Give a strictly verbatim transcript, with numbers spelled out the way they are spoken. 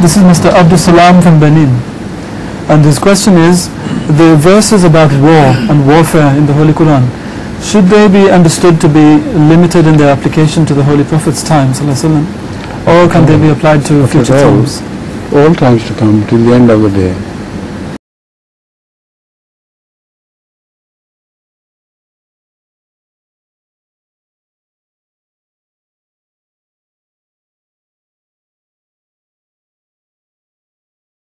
This is Mister Abdul Salam from Benin, and his question is, the verses about war and warfare in the Holy Quran, should they be understood to be limited in their application to the Holy Prophet's time, sallallahu alaihi wasallam, or can they be applied to future times? All times to come, till the end of the day.